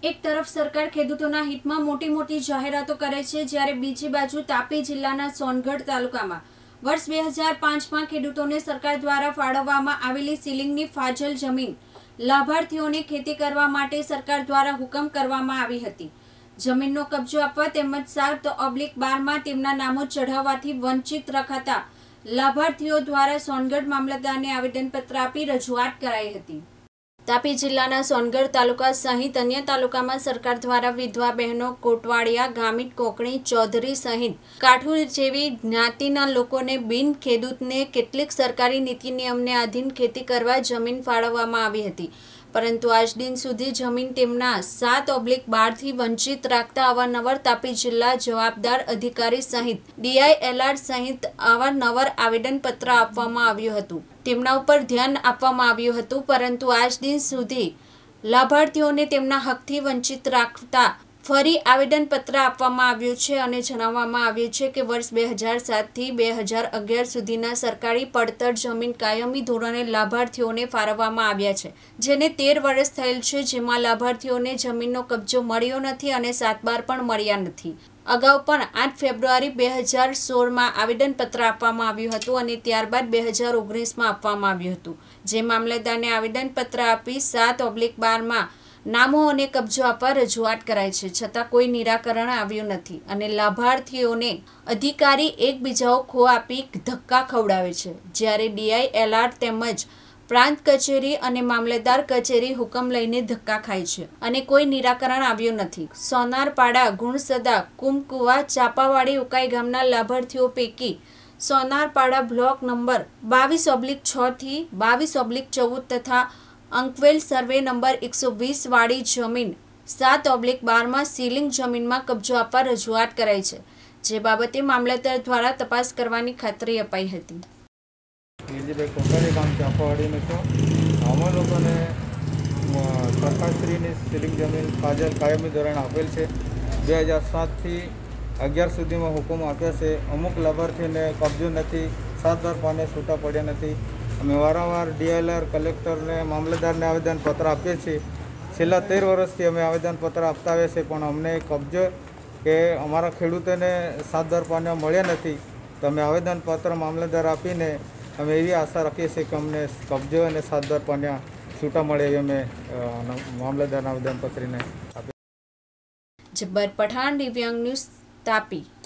એક તરફ સરકાર ખેડૂતોના હિતમાં મોટી મોટી જાહેરાતો કરે છે, જ્યારે બીજી બાજુ તાપી જિલ્લાના સોનગઢ તાલુકામાં વર્ષ 2005માં ખેડૂતોને સરકાર દ્વારા ફાળવવામાં આવેલી સીલિંગની ફાજલ જમીન લાભાર્થીઓને ખેતી કરવા માટે સરકાર દ્વારા હુકમ કરવામાં આવી હતી। જમીનનો કબજો આપવા તેમજ 7/12માં તેમના નામો ચઢાવવાથી વંચિત રખાતા લાભાર્થીઓ દ્વારા સોનગઢ મામલતદારને આવેદનપત્ર આપી રજૂઆત કરાઈ હતી। તાપી જિલ્લાના સોનગઢ તાલુકા સહિત અન્ય તાલુકામાં સરકાર દ્વારા વિધવા બહેનો, કોટવાડિયા, ગામિત, કોકણી, ચૌધરી સહિત કાઠુર જેવી જ્ઞાતિના લોકોને બિન ખેડૂતને કેટલીક સરકારી નીતિ નિયમને આધીન ખેતી કરવા જમીન ફાળવવામાં આવી હતી, પરંતુ આજ દિન સુધી જમીન તેમના 7/12થી વંચિત રાખતા અવારનવાર તાપી જિલ્લા જવાબદાર અધિકારી સહિત DILR સહિત અવારનવાર આવેદનપત્ર આપવામાં આવ્યું હતું। તેમના ઉપર ધ્યાન આપવામાં આવ્યું હતું, પરંતુ આજ દિન સુધી લાભાર્થીઓને તેમના હકથી વંચિત રાખતા ફરી આવેદનપત્ર આપવામાં આવ્યું છે અને જણાવવામાં આવ્યું છે કે વર્ષ 2007થી 2011 સુધીના સરકારી પડતર જમીન કાયમી ધોરણે લાભાર્થીઓને ફાળવવામાં આવ્યા છે, જેને 13 વર્ષ થયેલ છે, જેમાં લાભાર્થીઓને જમીનનો કબજો મળ્યો નથી અને 7/12 પણ મળ્યા નથી। અગાઉ પણ 8 ફેબ્રુઆરી 2016માં આવેદનપત્ર આપવામાં આવ્યું હતું અને ત્યારબાદ 2019માં આપવામાં આવ્યું હતું, જે મામલતદારને આવેદનપત્ર આપી 7/12માં નામો અને કબજો આપવા રજૂઆત કરાઈ છે, છતાં કોઈ નિરાકરણ આવ્યું નથી અને લાભાર્થીઓને અધિકારી એકબીજાઓ ખો આપી ધક્કા ખવડાવે છે, જ્યારે DILR તેમજ પ્રાંત કચેરી અને મામલતદાર કચેરી હુકમ લઈને ધક્કા ખાય છે અને કોઈ નિરાકરણ આવ્યું નથી। સોનારપાડા, ગુણસદા, કુમકુવા, ચાપાવાડી, ઉકાઈ ગામના લાભાર્થીઓ પૈકી સોનારપાડા બ્લોક નંબર 22/6 થી 22/14 તથા અંકવેલ સર્વે નંબર 120 વાળી જમીન 7/12માં સીલિંગ જમીનમાં કબજો આપવા રજૂઆત કરાઈ છે, જે બાબતે મામલતદાર દ્વારા તપાસ કરવાની ખાતરી અપાઈ હતી। ભાઈ કોકારી ગામ ચાપાવાડીનું છું। અમે લોકોને સરકારશ્રીની સીલિંગ જમીન ફાજલ કાયમી ધોરણે આપેલ છે। 2007થી 11 સુધીમાં હુકમ આપ્યા છે। અમુક લાભાર્થીને કબજો નથી, 7/12 છૂટા પડ્યા નથી। અમે વારંવાર DILR, કલેક્ટરને, મામલતદારને આવેદનપત્ર આપીએ છીએ। છેલ્લા 13 વર્ષથી અમે આવેદનપત્ર આપતા આવ્યા છે, પણ અમને કબજો કે અમારા ખેડૂતોને 7/12 મળ્યા નથી। તો અમે આવેદનપત્ર મામલતદાર આપીને અમે એવી આશા રાખીએ છીએ કે અમને કબજો અને 7/12 છૂટા મળે એવી અમે મામલતદારના આવેદનપત્રને આપીએ। જબ્બર પઠાણ, દિવ્યાંગ ન્યૂઝ, તાપી।